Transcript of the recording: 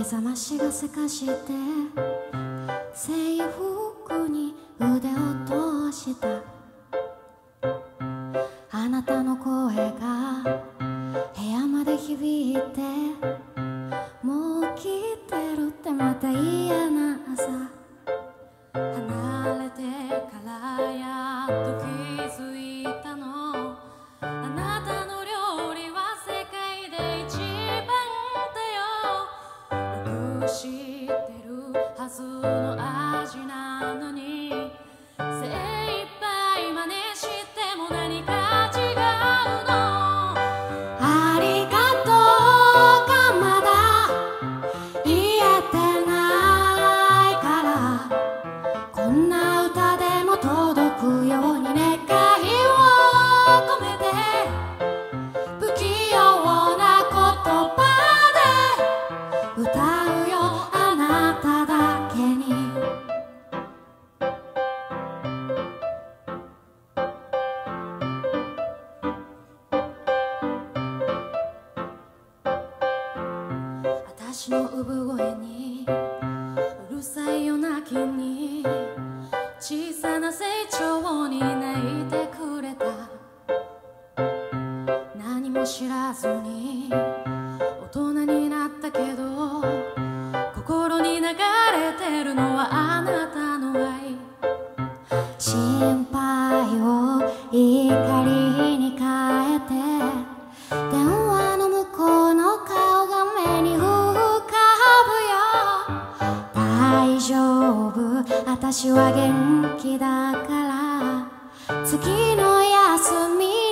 覚ましがせかして制服に腕を通した。あなたの声が部屋まで響いて、もう来てるってまた嫌な朝。離れてからやっと気づいたの、あなたの料理は世界で一番だよ。よく知ってるはずの味なのに、精一杯真似しても何か違うの。ありがとうがまだ言えてないから、こんな歌でも届くように願いを込めて、不器用な言葉で歌うよ、あなただけに。私の産声にうるさい夜泣きに、小さな成長に泣いてくれた。何も知らずに大人になったけど、心に流れてるのはあなたの愛。心配を怒りに変えて、電話の向こうの顔が目に浮かぶよ。大丈夫、私は元気だから、次の休み